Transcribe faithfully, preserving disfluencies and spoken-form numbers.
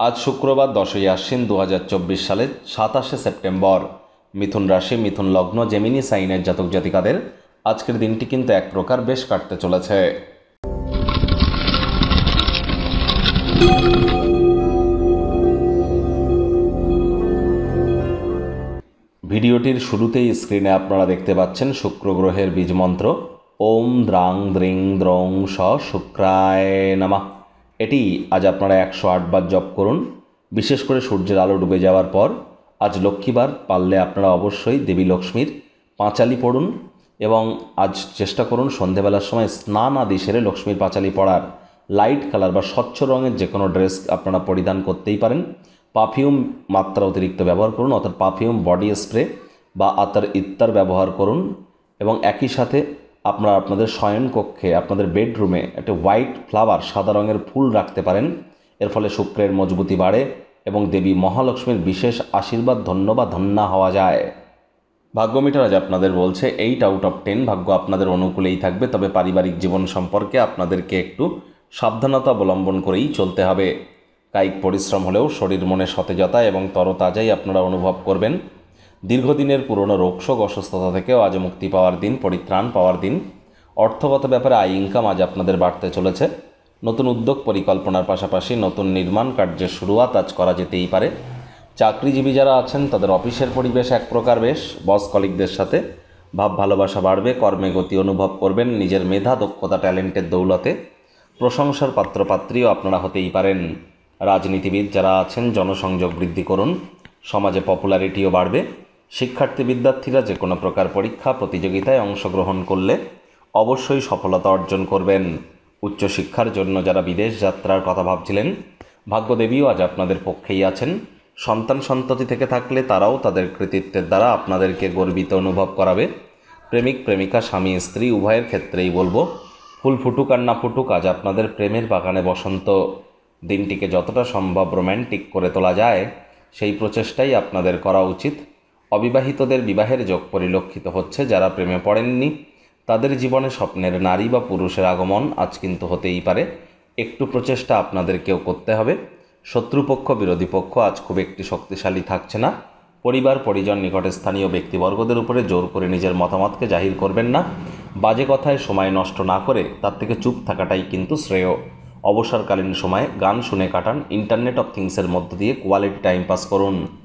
আজ শুক্রবার দশই আশ্বিন দু হাজার চব্বিশ সালের সাতাশে সেপ্টেম্বর। মিথুন রাশি, মিথুন লগ্ন, জেমিনি সাইনের জাতক জাতিকাদের আজকের দিনটি কিন্তু এক প্রকার বেশ কাটতে চলেছে। ভিডিওটির শুরুতেই স্ক্রিনে আপনারা দেখতে পাচ্ছেন শুক্র গ্রহের বীজ মন্ত্র ওম দ্রাং দ্রিং দ্রং স শুক্রায় নমঃ। এটি আজ আপনারা একশো আট বার জপ করুন। বিশেষ করে সূর্যের আলো ডুবে যাওয়ার পর আজ লক্ষ্মীবার পারলে আপনারা অবশ্যই দেবী লক্ষ্মীর পাঁচালি পড়ুন এবং আজ চেষ্টা করুন সন্ধেবেলার সময় স্নান আদি সেরে লক্ষ্মীর পাঁচালি পড়ার। লাইট কালার বা স্বচ্ছ রঙের যে কোনো ড্রেস আপনারা পরিধান করতেই পারেন। পারফিউম মাত্রা অতিরিক্ত ব্যবহার করুন, অর্থাৎ পারফিউম, বডি স্প্রে বা আতর ইত্যার ব্যবহার করুন এবং একই সাথে আপনারা আপনাদের শয়নকক্ষে, আপনাদের বেডরুমে একটা হোয়াইট ফ্লাওয়ার, সাদা রঙের ফুল রাখতে পারেন। এর ফলে শুক্রের মজবুতি বাড়ে এবং দেবী মহালক্ষ্মীর বিশেষ আশীর্বাদ ধন্য বা ধন্যা হওয়া যায়। ভাগ্য মিটার আজ আপনাদের বলছে এইট আউট অফ টেন, ভাগ্য আপনাদের অনুকূলেই থাকবে। তবে পারিবারিক জীবন সম্পর্কে আপনাদেরকে একটু সাবধানতা অবলম্বন করেই চলতে হবে। কায়িক পরিশ্রম হলেও শরীর মনে সতেজতা এবং তরতাজাই আপনারা অনুভব করবেন। দীর্ঘদিনের পুরনো রোগশোক, অসুস্থতা থেকেও আজ মুক্তি পাওয়ার দিন, পরিত্রাণ পাওয়ার দিন। অর্থগত ব্যাপারে আয় ইনকাম আজ আপনাদের বাড়তে চলেছে। নতুন উদ্যোগ পরিকল্পনার পাশাপাশি নতুন নির্মাণ কার্যের শুরুয়াত আজ করা যেতেই পারে। চাকরিজীবী যারা আছেন তাদের অফিসের পরিবেশ এক প্রকার বেশ, বস কলিগদের সাথে ভাব ভালোবাসা বাড়বে, কর্মে গতি অনুভব করবেন। নিজের মেধা, দক্ষতা, ট্যালেন্টের দৌলতে প্রশংসার পাত্রপাত্রীও আপনারা হতেই পারেন। রাজনীতিবিদ যারা আছেন জনসংযোগ বৃদ্ধি করুন, সমাজে পপুলারিটিও বাড়বে। শিক্ষার্থী বিদ্যার্থীরা যে কোনো প্রকার পরীক্ষা প্রতিযোগিতায় অংশগ্রহণ করলে অবশ্যই সফলতা অর্জন করবেন। উচ্চশিক্ষার জন্য যারা বিদেশ যাত্রার কথা ভাবছিলেন, ভাগ্যদেবীও আজ আপনাদের পক্ষেই আছেন। সন্তান সন্ততি থেকে থাকলে তারাও তাদের কৃতিত্বের দ্বারা আপনাদেরকে গর্বিত অনুভব করাবে। প্রেমিক প্রেমিকা, স্বামী স্ত্রী উভয়ের ক্ষেত্রেই বলবো, ফুল ফুটুক আর না ফুটুক, আজ আপনাদের প্রেমের বাগানে বসন্ত। দিনটিকে যতটা সম্ভব রোম্যান্টিক করে তোলা যায় সেই প্রচেষ্টাই আপনাদের করা উচিত। অবিবাহিতদের বিবাহের যোগ পরিলক্ষিত হচ্ছে। যারা প্রেমে পড়েননি তাদের জীবনে স্বপ্নের নারী বা পুরুষের আগমন আজ কিন্তু হতেই পারে। একটু প্রচেষ্টা আপনাদেরকেও করতে হবে। শত্রুপক্ষ, বিরোধী পক্ষ আজ খুব একটি শক্তিশালী থাকছে না। পরিবার, পরিজন, নিকটে স্থানীয় ব্যক্তিবর্গদের উপরে জোর করে নিজের মতামতকে জাহির করবেন না। বাজে কথায় সময় নষ্ট না করে তার থেকে চুপ থাকাটাই কিন্তু শ্রেয়। অবসরকালীন সময়ে গান শুনে কাটান। ইন্টারনেট অফ থিংসের মধ্য দিয়ে কোয়ালিটি টাইম পাস করুন।